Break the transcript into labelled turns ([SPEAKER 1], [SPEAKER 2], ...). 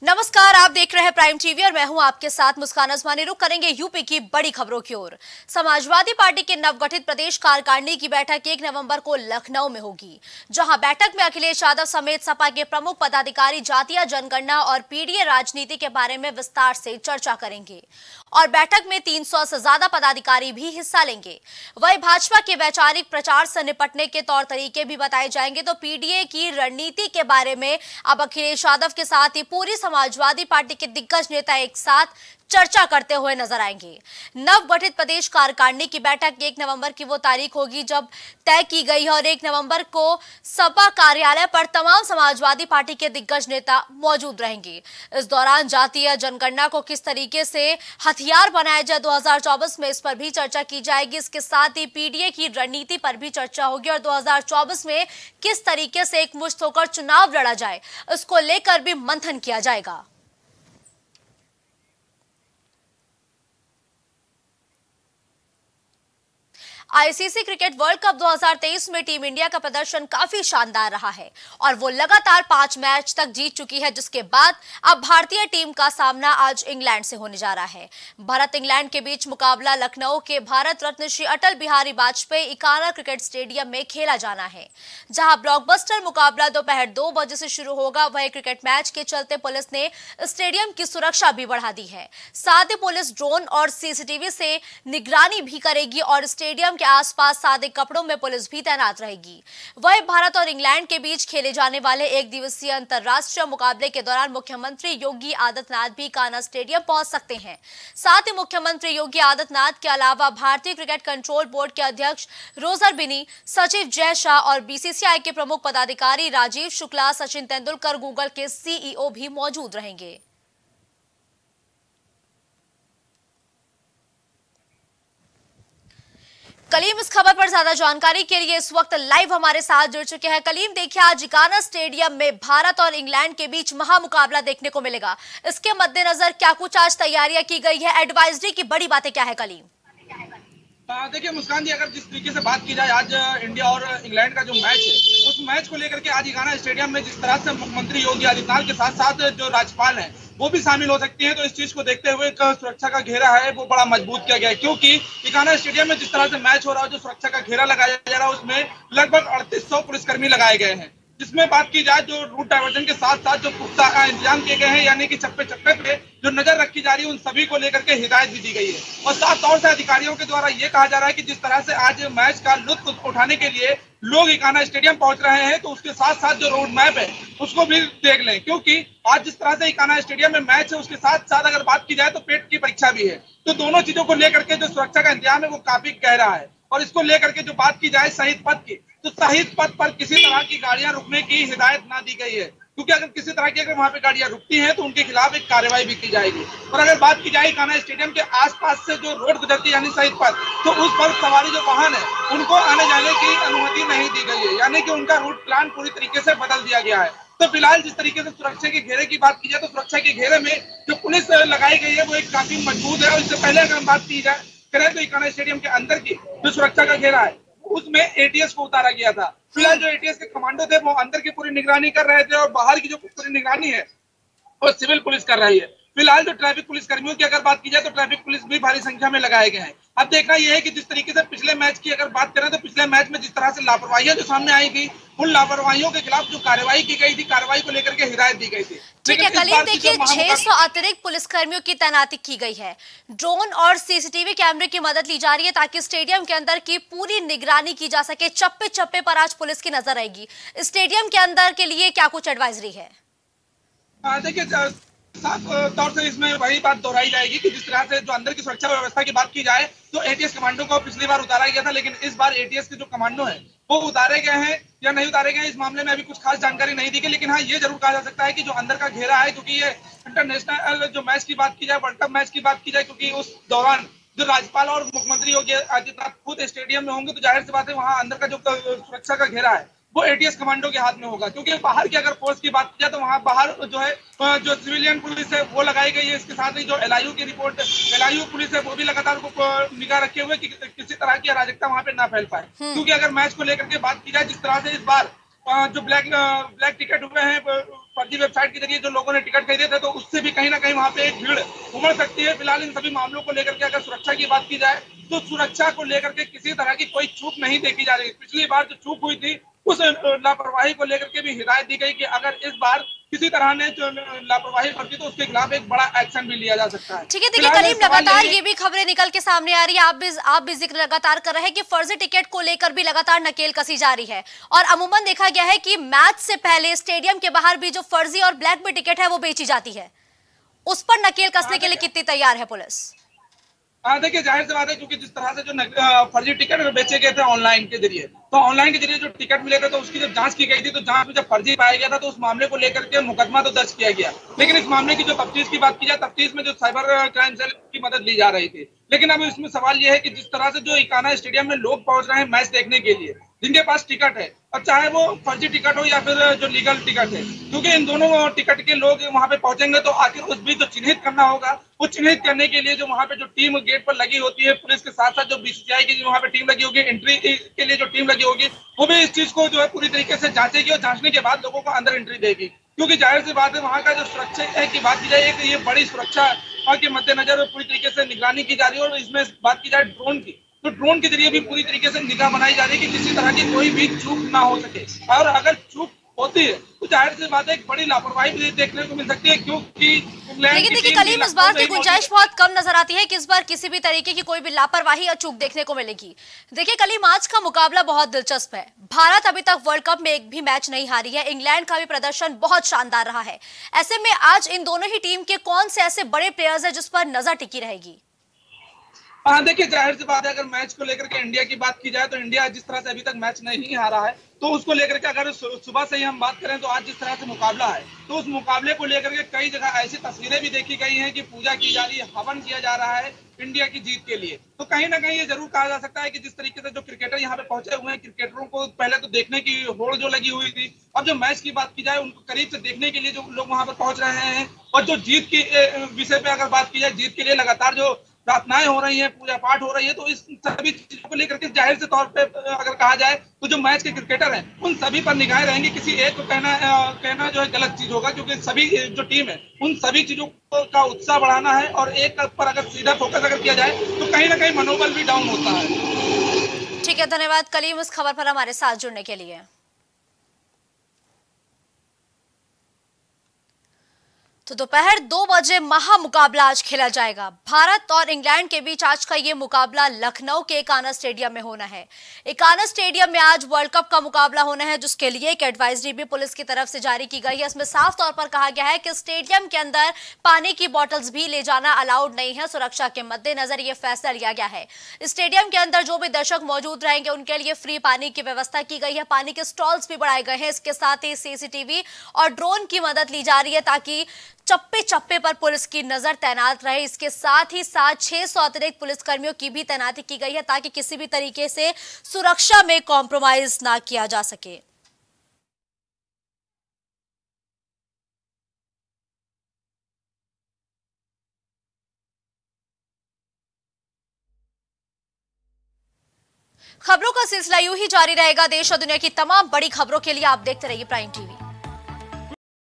[SPEAKER 1] नमस्कार, आप देख रहे हैं प्राइम टीवी और मैं हूं आपके साथ मुस्कान अजमानी। रुक करेंगे यूपी की बड़ी खबरों की ओर। समाजवादी पार्टी के नवगठित प्रदेश कार्यकारिणी की बैठक 1 नवंबर को लखनऊ में होगी, जहां बैठक में अखिलेश यादव समेत सपा के प्रमुख पदाधिकारी जातीय जनगणना और पीडीए राजनीति के बारे में विस्तार से चर्चा करेंगे और बैठक में 300 से ज्यादा पदाधिकारी भी हिस्सा लेंगे। वहीं भाजपा के वैचारिक प्रचार से निपटने के तौर तरीके भी बताए जाएंगे। तो पीडीए की रणनीति के बारे में अब अखिलेश यादव के साथ ही पूरी समाजवादी पार्टी के दिग्गज नेता एक साथ चर्चा करते हुए नजर आएंगे। नवगठित प्रदेश कार्यकारिणी की बैठक 1 नवंबर की वो तारीख होगी जब तय की गई है और 1 नवंबर को सपा कार्यालय पर तमाम समाजवादी पार्टी के दिग्गज नेता मौजूद रहेंगे। इस दौरान जातीय जनगणना को किस तरीके से हथियार बनाया जाए 2024 में, इस पर भी चर्चा की जाएगी। इसके साथ ही पीडीए की रणनीति पर भी चर्चा होगी और 2024 में किस तरीके से एकमुश्त होकर चुनाव लड़ा जाए, इसको लेकर भी मंथन किया जाएगा। आईसीसी क्रिकेट वर्ल्ड कप 2023 में टीम इंडिया का प्रदर्शन काफी शानदार रहा है और वो लगातार 5 मैच तक जीत चुकी है, जिसके बाद अब भारतीय टीम का सामना आज इंग्लैंड से होने जा रहा है। भारत इंग्लैंड के बीच मुकाबला लखनऊ के भारत रत्न श्री अटल बिहारी वाजपेयी इकाना क्रिकेट स्टेडियम में खेला जाना है, जहां ब्लॉकबस्टर मुकाबला दोपहर 2 बजे से शुरू होगा। वही क्रिकेट मैच के चलते पुलिस ने स्टेडियम की सुरक्षा भी बढ़ा दी है। साथ ही पुलिस ड्रोन और सीसीटीवी से निगरानी भी करेगी और स्टेडियम के आसपास सादे कपड़ों में पुलिस भी तैनात रहेगी। वहीं भारत और इंग्लैंड के बीच खेले जाने वाले 1 दिवसीय अंतर्राष्ट्रीय मुकाबले के दौरान मुख्यमंत्री योगी आदित्यनाथ भी कान्हा स्टेडियम पहुंच सकते हैं। साथ ही मुख्यमंत्री योगी आदित्यनाथ के अलावा भारतीय क्रिकेट कंट्रोल बोर्ड के अध्यक्ष रोजर बिनी, सचिव जय शाह और बीसीसीआई के प्रमुख पदाधिकारी राजीव शुक्ला, सचिन तेंदुलकर, गूगल के सीईओ भी मौजूद रहेंगे। कलीम इस खबर पर ज्यादा जानकारी के लिए इस वक्त लाइव हमारे साथ जुड़ चुके हैं। कलीम, देखिए आज इकाना स्टेडियम में भारत और इंग्लैंड के बीच महामुकाबला देखने को मिलेगा। इसके मद्देनजर क्या कुछ आज तैयारियां की गई है, एडवाइजरी की बड़ी बातें क्या है कलीम?
[SPEAKER 2] देखिए मुस्कान जी, अगर जिस तरीके से बात की जाए आज इंडिया और इंग्लैंड का जो मैच है, उस मैच को लेकर के आज इकाना स्टेडियम में जिस तरह से मुख्यमंत्री योगी आदित्यनाथ के साथ साथ जो राज्यपाल हैं वो भी शामिल हो सकती हैं, तो इस चीज को देखते हुए सुरक्षा का घेरा है वो बड़ा मजबूत किया गया है। क्योंकि इकाना स्टेडियम में जिस तरह से मैच हो रहा है, जो सुरक्षा का घेरा लगाया जा रहा है, उसमें लगभग 3800 पुलिसकर्मी लगाए गए हैं। जिसमें बात की जाए जो रूट डायवर्जन के साथ साथ जो पुख्ता इंतजाम किए गए हैं, यानी कि चप्पे चप्पे पे जो नजर रखी जा रही है, उन सभी को लेकर के हिदायत भी दी गई है। और साफ तौर से अधिकारियों के द्वारा ये कहा जा रहा है कि जिस तरह से आज मैच का लुत्फ उठाने के लिए लोग इकाना स्टेडियम पहुंच रहे हैं, तो उसके साथ साथ जो रोड मैप है उसको भी देख लें। क्योंकि आज जिस तरह से इकाना स्टेडियम में मैच है, उसके साथ साथ अगर बात की जाए तो पेट की परीक्षा भी है। तो दोनों चीजों को लेकर के जो सुरक्षा का इंतजाम है वो काफी गहरा है। और इसको लेकर के जो बात की जाए शहीद पथ की, तो शहीद पथ पर किसी तरह की गाड़ियां रुकने की हिदायत ना दी गई है। क्योंकि अगर किसी तरह की अगर वहां पे गाड़ियां रुकती हैं तो उनके खिलाफ एक कार्रवाई भी की जाएगी। और अगर बात की जाए कान्हा स्टेडियम के आसपास से जो रोड गुजरती है यानी शहीद पथ, तो उस पर सवारी जो वाहन है उनको आने जाने की अनुमति नहीं दी गई है, यानी कि उनका रूट प्लान पूरी तरीके से बदल दिया गया है। तो फिलहाल जिस तरीके से सुरक्षा के घेरे की बात की जाए, तो सुरक्षा के घेरे में जो पुलिस लगाई गई है वो एक काफी मजबूत है। और इससे पहले अगर हम बात की जाए करें तो इकाना स्टेडियम के अंदर की जो सुरक्षा का घेरा है उसमें एटीएस को उतारा गया था। फिलहाल जो एटीएस के कमांडो थे वो अंदर की पूरी निगरानी कर रहे थे और बाहर की जो पूरी निगरानी है वो सिविल पुलिस कर रही है। फिलहाल जो ट्रैफिक पुलिस कर्मियों की अगर बात की जाए तो ट्रैफिक पुलिस भी भारी संख्या में लगाए गए हैं। अब देखना यह है कि जिस तरीके से पिछले मैच की अगर बात करें तो पिछले मैच में जिस तरह से लापरवाहियां जो सामने आई थी, उन लापरवाहियों के खिलाफ जो कार्रवाई की गई थी, कार्रवाई को लेकर के हिदायत दी गई थी।
[SPEAKER 1] ठीक है कलीम, देखिए 600 अतिरिक्त पुलिसकर्मियों की तैनाती की गई है। ड्रोन और सीसीटीवी कैमरे की मदद ली जा रही है ताकि स्टेडियम के अंदर की पूरी निगरानी की जा सके। चप्पे चप्पे पर आज पुलिस की नजर रहेगी। स्टेडियम के अंदर के लिए क्या कुछ एडवाइजरी है?
[SPEAKER 2] देखिए साफ तौर से इसमें वही बात दोहराई जाएगी कि जिस तरह से जो अंदर की सुरक्षा व्यवस्था की बात की जाए तो एटीएस कमांडो को पिछली बार उतारा गया था, लेकिन इस बार एटीएस के जो कमांडो हैं वो उतारे गए हैं या नहीं उतारे गए, इस मामले में अभी कुछ खास जानकारी नहीं दी गई। लेकिन हाँ, ये जरूर कहा जा सकता है कि जो अंदर का घेरा है, क्योंकि ये इंटरनेशनल जो मैच की बात की जाए, वर्ल्ड कप मैच की बात की जाए, क्योंकि उस दौरान जो राज्यपाल और मुख्यमंत्री योगी आदित्यनाथ खुद स्टेडियम में होंगे, तो जाहिर सी बात है वहां अंदर का जो सुरक्षा का घेरा है वो एटीएस कमांडो के हाथ में होगा। क्योंकि बाहर की अगर फोर्स की बात की जाए तो वहां बाहर जो है जो सिविलियन पुलिस है वो लगाई गई है। इसके साथ ही जो एलआईयू की रिपोर्ट, एलआईयू पुलिस है वो भी लगातार निगाह रखे हुए कि किसी तरह की अराजकता वहां पे ना फैल पाए। क्योंकि अगर मैच को लेकर के बात की जाए जिस तरह से इस बार जो ब्लैक टिकट हुए हैं फर्जी वेबसाइट के जरिए जो लोगों ने टिकट खरीदे थे, तो उससे भी कहीं ना कहीं वहां पे एक भीड़ उमड़ सकती है। फिलहाल इन सभी मामलों को लेकर के अगर सुरक्षा की बात की जाए तो सुरक्षा को लेकर के किसी तरह की कोई चूक नहीं देखी जा रही। पिछली बार जो चूक हुई थी उस लापरवाही को लेकर के भी हिदायत दी गई कि अगर इस बार किसी तरह ने जो लापरवाही बरती तो उसके खिलाफ एक बड़ा एक्शन भी लिया जा सकता है।
[SPEAKER 1] ठीक है, देखिए कलीम, लगातार ये भी खबरें निकल के सामने आ रही है, आप भी जिक्र लगातार कर रहे हैं कि फर्जी टिकट को लेकर भी लगातार नकेल कसी जा रही है और अमूमन देखा गया है कि मैच से पहले स्टेडियम के बाहर भी जो फर्जी और ब्लैक में टिकट है वो बेची जाती है। उस पर नकेल कसने के लिए कितनी तैयार है पुलिस?
[SPEAKER 2] देखिए जाहिर सी बात है, क्योंकि जिस तरह से जो फर्जी टिकट बेचे गए थे ऑनलाइन के जरिए, तो ऑनलाइन के जरिए जो टिकट मिले थे तो उसकी जब जांच की गई थी तो जांच में जब फर्जी पाया गया था तो उस मामले को लेकर के मुकदमा तो दर्ज किया गया। लेकिन इस मामले की जो तफ्तीश की बात की जाए, तफ्तीश में जो साइबर क्राइम सेल की मदद ली जा रही थी। लेकिन अब इसमें सवाल यह है कि जिस तरह से जो इकाना स्टेडियम में लोग पहुंच रहे हैं मैच देखने के लिए, जिनके पास टिकट है, और चाहे वो फर्जी टिकट हो या फिर जो लीगल टिकट है, क्योंकि इन दोनों टिकट के लोग वहां पे पहुंचेंगे तो आखिर उस बीच जो चिन्हित करना होगा, वो चिन्हित करने के लिए जो वहां पे जो टीम गेट पर लगी होती है पुलिस के साथ साथ जो बीसीसीआई की जो वहां पे टीम लगी होगी, एंट्री के लिए जो टीम लगी होगी, वो भी इस चीज को जो है पूरी तरीके से जांचेगी और जांचने के बाद लोगों को अंदर एंट्री देगी। क्योंकि जाहिर सी बात है वहां का जो सुरक्षा की बात की जाए, ये बड़ी सुरक्षा के मद्देनजर पूरी तरीके से निगरानी की जा रही है। और इसमें बात की जाए ड्रोन की, तो ड्रोन के जरिए भी पूरी तरीके से निगाह बनाई जा रही है कि किसी तरह की कोई भी चूक ना हो सके। और अगर चूक होती है तो जाहिर सी बात है एक बड़ी लापरवाही भी देखने को मिल सकती है, क्योंकि
[SPEAKER 1] लेकिन देखिए कलीम, इस बार की गुंजाइश बहुत कम नजर आती है कि इस बार किसी भी तरीके की कोई भी लापरवाही या चूक देखने को मिलेगी। देखिए कलीम, आज का मुकाबला बहुत दिलचस्प है। भारत अभी तक वर्ल्ड कप में एक भी मैच नहीं हारी है। इंग्लैंड का भी प्रदर्शन बहुत शानदार रहा है। ऐसे में आज इन दोनों ही टीम के कौन से ऐसे बड़े प्लेयर्स हैं जिस पर नजर टिकी रहेगी?
[SPEAKER 2] देखिए जाहिर सी बात है, अगर मैच को लेकर के इंडिया की बात की जाए तो इंडिया जिस तरह से अभी तक मैच नहीं हारा है, तो उसको लेकर के अगर सुबह से ही हम बात करें तो आज जिस तरह से मुकाबला है, तो उस मुकाबले को लेकर के कई जगह ऐसी तस्वीरें भी देखी गई हैं कि पूजा की जा रही है, हवन किया जा रहा है इंडिया की जीत के लिए। तो कहीं ना कहीं ये जरूर कहा जा सकता है कि जिस तरीके से जो क्रिकेटर यहाँ पे पहुंचे हुए हैं, क्रिकेटरों को पहले तो देखने की होड़ जो लगी हुई थी, अब जो मैच की बात की जाए उनको करीब से देखने के लिए जो लोग वहां पर पहुंच रहे हैं, और जो जीत की विषय पे अगर बात की जाए, जीत के लिए लगातार जो प्रार्थनाएं हो रही हैं, पूजा पाठ हो रही है, तो इस सभी चीजों को लेकर के जाहिर से तौर पे अगर कहा जाए तो जो मैच के क्रिकेटर हैं उन सभी पर निगाहें रहेंगी। किसी एक को कहना जो है गलत चीज होगा, क्योंकि सभी जो टीम है उन सभी चीजों का उत्साह बढ़ाना है, और एक पर अगर सीधा फोकस अगर किया जाए तो कहीं ना कहीं मनोबल भी डाउन होता है।
[SPEAKER 1] ठीक है, धन्यवाद कलीम इस खबर पर हमारे साथ जुड़ने के लिए। तो दोपहर 2 बजे महामुकाबला आज खेला जाएगा। भारत और इंग्लैंड के बीच आज का ये मुकाबला लखनऊ के एकाना स्टेडियम में होना है। एकाना स्टेडियम में आज वर्ल्ड कप का मुकाबला होना है, जिसके लिए एक एडवाइजरी भी पुलिस की तरफ से जारी की गई है। इसमें साफ तौर पर कहा गया है कि स्टेडियम के अंदर पानी की बॉटल्स भी ले जाना अलाउड नहीं है। सुरक्षा के मद्देनजर यह फैसला लिया गया है। स्टेडियम के अंदर जो भी दर्शक मौजूद रहेंगे उनके लिए फ्री पानी की व्यवस्था की गई है। पानी के स्टॉल्स भी बढ़ाए गए हैं। इसके साथ ही सीसीटीवी और ड्रोन की मदद ली जा रही है ताकि चप्पे चप्पे पर पुलिस की नजर तैनात रहे। इसके साथ ही 600 अतिरिक्त पुलिसकर्मियों की भी तैनाती की गई है ताकि किसी भी तरीके से सुरक्षा में कॉम्प्रोमाइज ना किया जा सके। खबरों का सिलसिला यूं ही जारी रहेगा। देश और दुनिया की तमाम बड़ी खबरों के लिए आप देखते रहिए प्राइम टीवी।